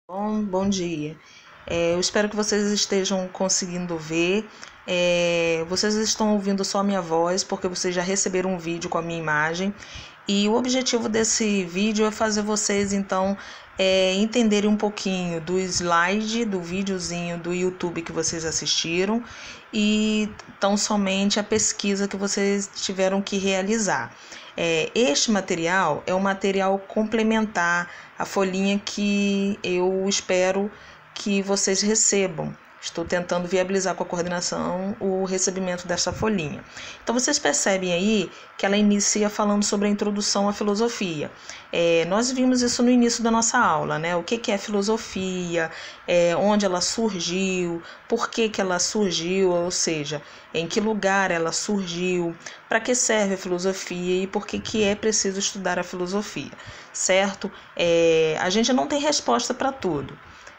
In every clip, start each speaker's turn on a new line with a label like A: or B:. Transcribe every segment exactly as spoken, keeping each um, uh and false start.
A: Bom, bom dia. É, eu espero que vocês estejam conseguindo ver. É, vocês estão ouvindo só a minha voz, porque vocês já receberam um vídeo com a minha imagem. E o objetivo desse vídeo é fazer vocês, então, é, entenderem um pouquinho do slide, do videozinho do YouTube que vocês assistiram e tão somente a pesquisa que vocês tiveram que realizar. É, este material é um material complementar à folhinha que eu espero que vocês recebam. Estou tentando viabilizar com a coordenação o recebimento dessa folhinha. Então, vocês percebem aí que ela inicia falando sobre a introdução à filosofia. É, nós vimos isso no início da nossa aula, né? O que, que é filosofia, é, onde ela surgiu, por que, que ela surgiu, ou seja, em que lugar ela surgiu, para que serve a filosofia e por que, que é preciso estudar a filosofia, certo? É, a gente não tem resposta para tudo.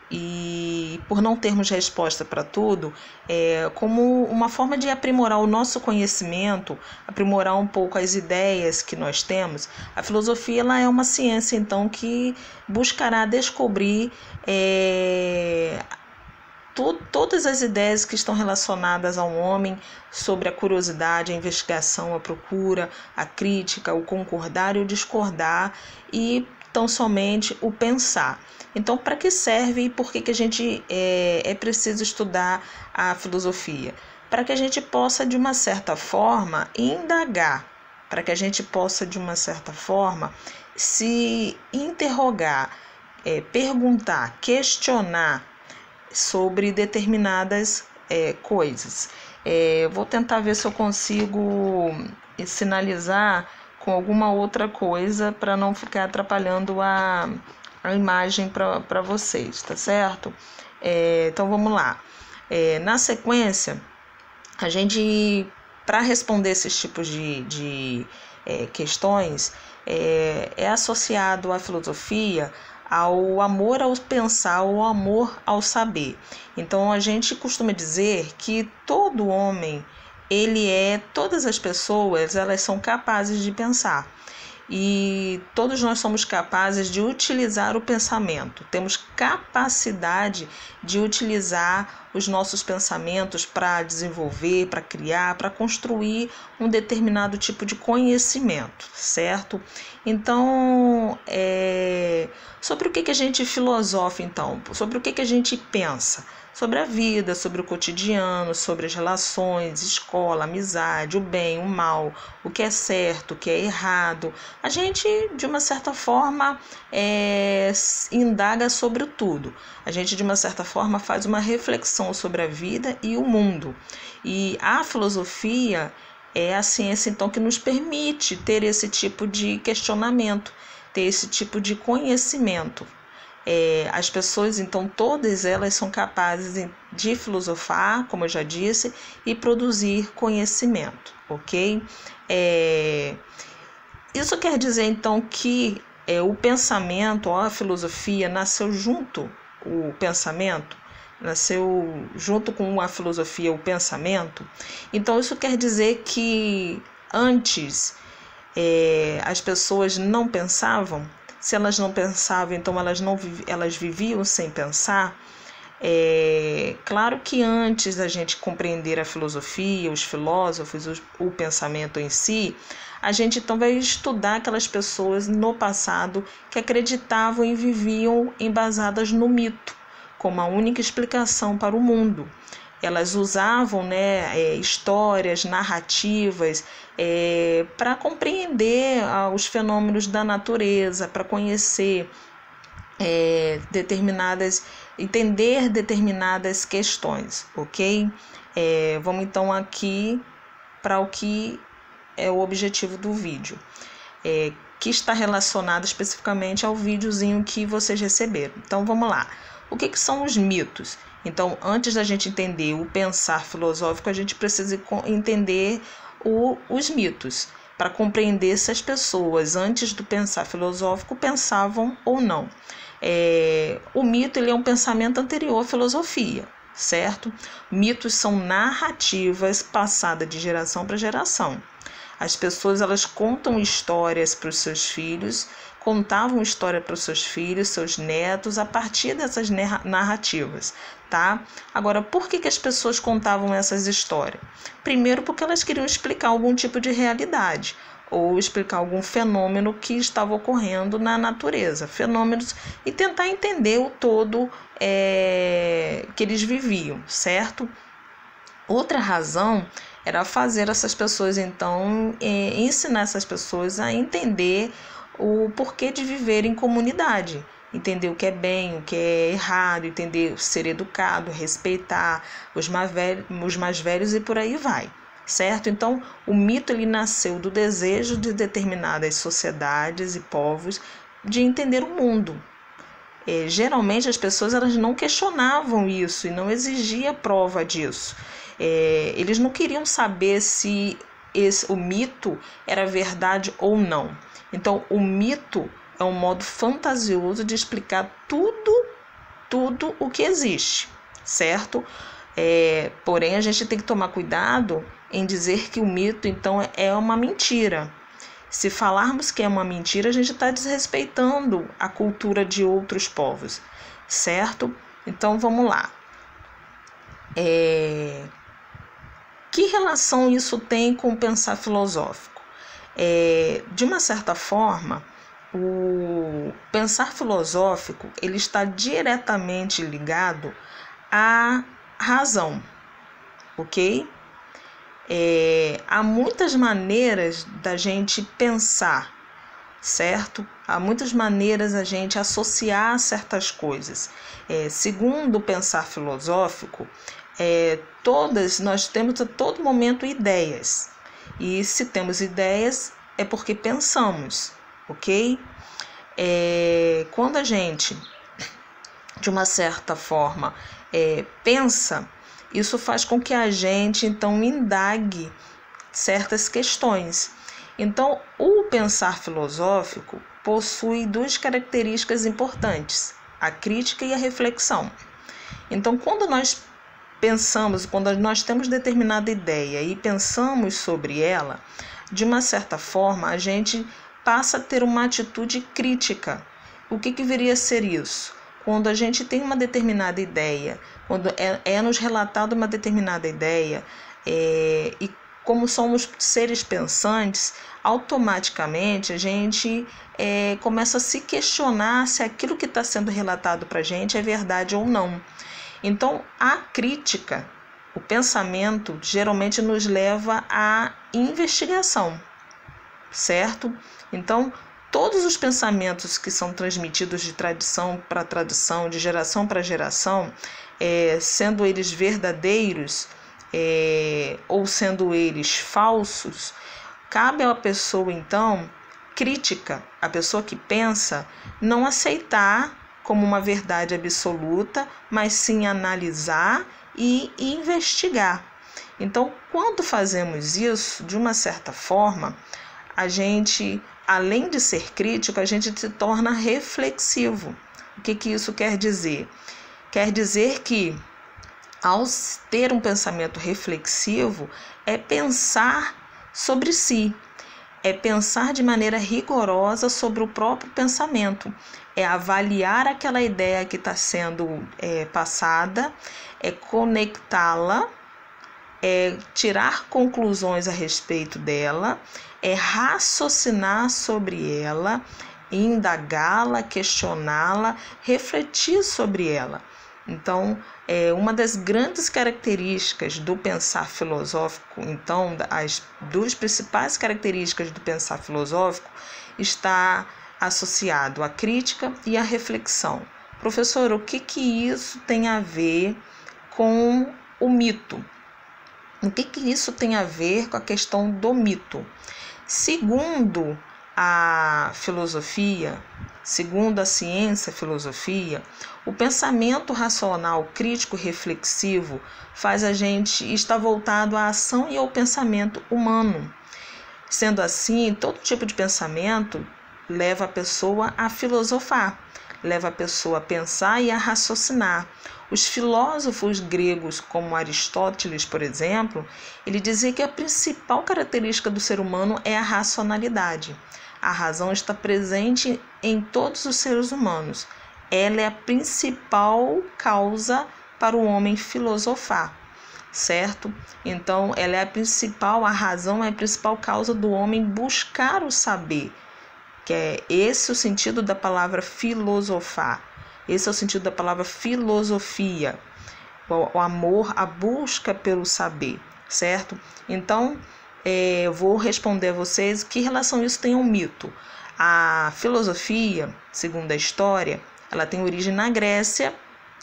A: E por não termos resposta para tudo, é, como uma forma de aprimorar o nosso conhecimento, aprimorar um pouco as ideias que nós temos, a filosofia ela é uma ciência então que buscará descobrir é, to, todas as ideias que estão relacionadas ao homem sobre a curiosidade, a investigação, a procura, a crítica, o concordar e o discordar e tão somente o pensar. Então, para que serve e por que, que a gente é, é preciso estudar a filosofia? Para que a gente possa, de uma certa forma, indagar, para que a gente possa, de uma certa forma, se interrogar, é, perguntar, questionar sobre determinadas é, coisas. É, vou tentar ver se eu consigo sinalizar com alguma outra coisa para não ficar atrapalhando a a imagem para vocês, tá certo? É, então vamos lá. É, na sequência, a gente, para responder esses tipos de, de é, questões, é, é associado à filosofia ao amor ao pensar, ao amor ao saber. Então a gente costuma dizer que todo homem, ele é, todas as pessoas, elas são capazes de pensar. E todos nós somos capazes de utilizar o pensamento, temos capacidade de utilizar os nossos pensamentos para desenvolver, para criar, para construir um determinado tipo de conhecimento, certo? Então, é... sobre o que, que a gente filosofa, então? Sobre o que, que a gente pensa? Sobre a vida, sobre o cotidiano, sobre as relações, escola, amizade, o bem, o mal, o que é certo, o que é errado. A gente, de uma certa forma, é, indaga sobre tudo. A gente, de uma certa forma, faz uma reflexão sobre a vida e o mundo. E a filosofia é a ciência, então, que nos permite ter esse tipo de questionamento, ter esse tipo de conhecimento. É, as pessoas, então, todas elas são capazes de filosofar, como eu já disse, e produzir conhecimento, ok? É, isso quer dizer, então, que é, o pensamento, a filosofia, nasceu junto, o pensamento, nasceu junto com a filosofia, o pensamento. Então, isso quer dizer que antes é, as pessoas não pensavam. Se elas não pensavam, então elas, não, elas viviam sem pensar. É claro que antes da gente compreender a filosofia, os filósofos, o, o pensamento em si, a gente então vai estudar aquelas pessoas no passado que acreditavam e viviam embasadas no mito, como a única explicação para o mundo. Elas usavam né, é, histórias, narrativas é, para compreender ah, os fenômenos da natureza, para conhecer é, determinadas, entender determinadas questões, ok? É, vamos então aqui para o que é o objetivo do vídeo, é, que está relacionado especificamente ao videozinho que vocês receberam. Então vamos lá. O que, que são os mitos? Então, antes da gente entender o pensar filosófico, a gente precisa entender o, os mitos, para compreender se as pessoas, antes do pensar filosófico, pensavam ou não. É, o mito ele é um pensamento anterior à filosofia, certo? Mitos são narrativas passadas de geração para geração. As pessoas elas contam histórias para os seus filhos contavam história para os seus filhos, seus netos, a partir dessas narrativas, tá? Agora, por que que as pessoas contavam essas histórias? Primeiro, porque elas queriam explicar algum tipo de realidade, ou explicar algum fenômeno que estava ocorrendo na natureza, fenômenos, e tentar entender o todo é, que eles viviam, certo? Outra razão era fazer essas pessoas, então, é, ensinar essas pessoas a entender o porquê de viver em comunidade, entender o que é bem, o que é errado, entender ser educado, respeitar os mais velhos, os mais velhos e por aí vai. Certo? Então, o mito ele nasceu do desejo de determinadas sociedades e povos de entender o mundo. É, geralmente as pessoas elas não questionavam isso e não exigia prova disso. É, eles não queriam saber se esse, o mito era verdade ou não. Então, o mito é um modo fantasioso de explicar tudo, tudo o que existe, certo? É, porém, a gente tem que tomar cuidado em dizer que o mito, então, é uma mentira. Se falarmos que é uma mentira, a gente está desrespeitando a cultura de outros povos, certo? Então, vamos lá. É... Que relação isso tem com o pensar filosófico? É... De uma certa forma, o pensar filosófico ele está diretamente ligado à razão, ok? É, há muitas maneiras da gente pensar, certo? Há muitas maneiras a gente associar certas coisas. É, segundo o pensar filosófico, é, todas nós temos a todo momento ideias. E se temos ideias é porque pensamos, ok? É, quando a gente, de uma certa forma, é, pensa, isso faz com que a gente, então, indague certas questões. Então, o pensar filosófico possui duas características importantes, a crítica e a reflexão. Então, quando nós pensamos, quando nós temos determinada ideia e pensamos sobre ela, de uma certa forma, a gente passa a ter uma atitude crítica. O que que viria a ser isso? Quando a gente tem uma determinada ideia, quando é, é nos relatado uma determinada ideia, é, e como somos seres pensantes, automaticamente a gente é, começa a se questionar se aquilo que está sendo relatado para a gente é verdade ou não. Então, a crítica, o pensamento, geralmente nos leva à investigação, certo? Então, todos os pensamentos que são transmitidos de tradição para tradição, de geração para geração, é, sendo eles verdadeiros é, ou sendo eles falsos, cabe à pessoa, então, crítica, a pessoa que pensa, não aceitar como uma verdade absoluta, mas sim analisar e investigar. Então, quando fazemos isso, de uma certa forma, a gente, além de ser crítico, a gente se torna reflexivo. O que que isso quer dizer? Quer dizer que, ao ter um pensamento reflexivo, é pensar sobre si, é pensar de maneira rigorosa sobre o próprio pensamento, é avaliar aquela ideia que está sendo é, passada, é conectá-la, é tirar conclusões a respeito dela, é raciocinar sobre ela, indagá-la, questioná-la, refletir sobre ela. Então, é uma das grandes características do pensar filosófico, então, as duas principais características do pensar filosófico está associado à crítica e à reflexão. Professor, o que que isso tem a ver com o mito? O que que isso tem a ver com a questão do mito? Segundo a filosofia, segundo a ciência, a filosofia, o pensamento racional, crítico e reflexivo faz a gente estar voltado à ação e ao pensamento humano. Sendo assim, todo tipo de pensamento leva a pessoa a filosofar, leva a pessoa a pensar e a raciocinar. Os filósofos gregos, como Aristóteles, por exemplo, ele dizia que a principal característica do ser humano é a racionalidade. A razão está presente em todos os seres humanos. Ela é a principal causa para o homem filosofar, certo? Então, ela é a principal, a razão é a principal causa do homem buscar o saber, que é esse o sentido da palavra filosofar. Esse é o sentido da palavra filosofia, o, o amor, a busca pelo saber, certo? Então, é, eu vou responder a vocês que relação isso tem ao mito. A filosofia, segundo a história, ela tem origem na Grécia,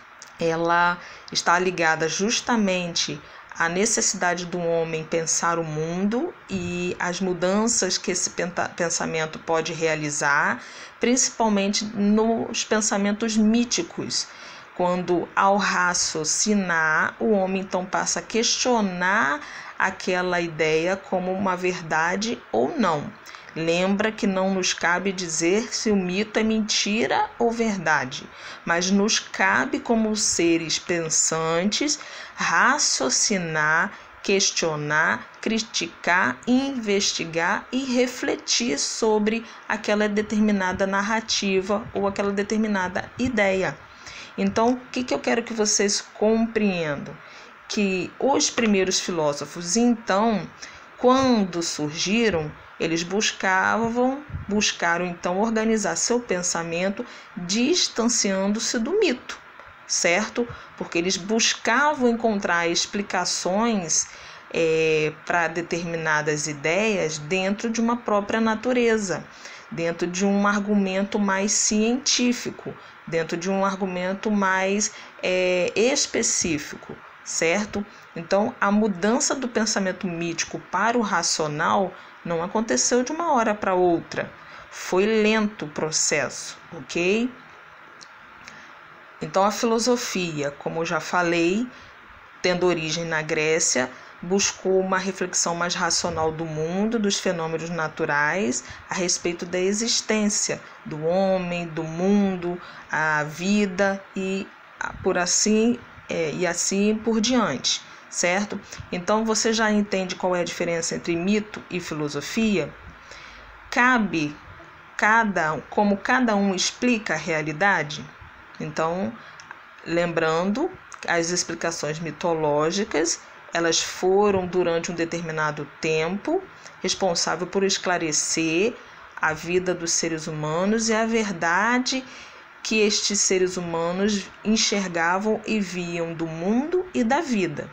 A: ela está ligada justamente à necessidade do homem pensar o mundo e as mudanças que esse pensamento pode realizar, principalmente nos pensamentos míticos, quando ao raciocinar, o homem então passa a questionar aquela ideia como uma verdade ou não. Lembra que não nos cabe dizer se o mito é mentira ou verdade, mas nos cabe, como seres pensantes, raciocinar, questionar, criticar, investigar e refletir sobre aquela determinada narrativa ou aquela determinada ideia. Então, o que, que eu quero que vocês compreendam? Que os primeiros filósofos, então, quando surgiram, eles buscavam, buscaram então organizar seu pensamento distanciando-se do mito, certo? Porque eles buscavam encontrar explicações é, para determinadas ideias dentro de uma própria natureza, dentro de um argumento mais científico, dentro de um argumento mais é, específico, certo? Então, a mudança do pensamento mítico para o racional não aconteceu de uma hora para outra. Foi lento o processo, ok? Então, a filosofia, como eu já falei, tendo origem na Grécia, buscou uma reflexão mais racional do mundo, dos fenômenos naturais, a respeito da existência do homem, do mundo, a vida e por assim é, e assim por diante, certo? Então você já entende qual é a diferença entre mito e filosofia? Cabe cada, como cada um explica a realidade. Então, lembrando, as explicações mitológicas, elas foram durante um determinado tempo responsável por esclarecer a vida dos seres humanos e a verdade que estes seres humanos enxergavam e viam do mundo e da vida.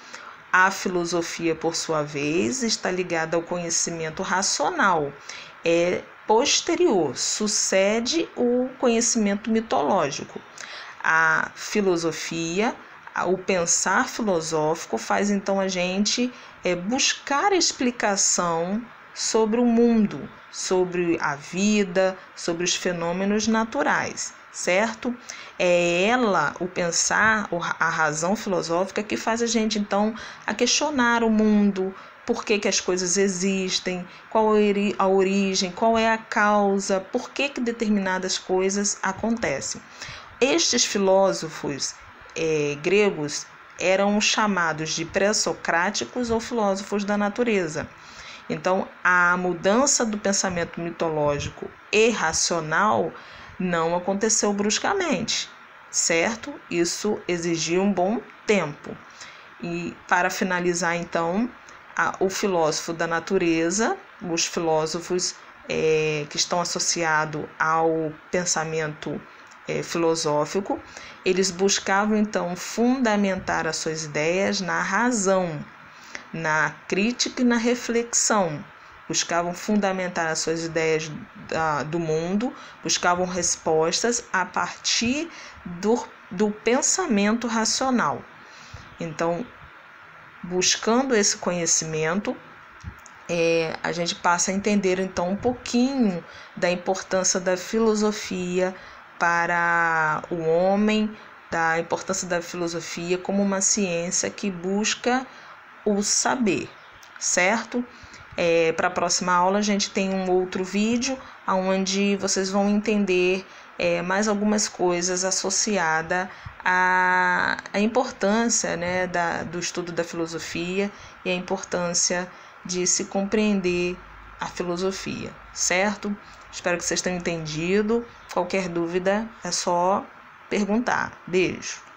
A: A filosofia, por sua vez, está ligada ao conhecimento racional, é posterior, sucede o conhecimento mitológico. A filosofia, o pensar filosófico faz então a gente é, buscar explicação sobre o mundo, sobre a vida, sobre os fenômenos naturais, certo? É ela, o pensar, a razão filosófica que faz a gente então a questionar o mundo, por que, que as coisas existem, qual a origem, qual é a causa, por que, que determinadas coisas acontecem. Estes filósofos é, gregos eram chamados de pré-socráticos ou filósofos da natureza. Então, a mudança do pensamento mitológico e racional não aconteceu bruscamente, certo? Isso exigiu um bom tempo. E para finalizar, então, a, o filósofo da natureza, os filósofos é, que estão associados ao pensamento é, filosófico, eles buscavam, então, fundamentar as suas ideias na razão, na crítica e na reflexão. Buscavam fundamentar as suas ideias da, do mundo, buscavam respostas a partir do, do pensamento racional. Então, buscando esse conhecimento, é, a gente passa a entender então um pouquinho da importância da filosofia para o homem, da importância da filosofia como uma ciência que busca o saber, certo? É, para a próxima aula a gente tem um outro vídeo onde vocês vão entender é, mais algumas coisas associadas à, à importância, né, da, do estudo da filosofia e a importância de se compreender a filosofia, certo? Espero que vocês tenham entendido. Qualquer dúvida é só perguntar. Beijo!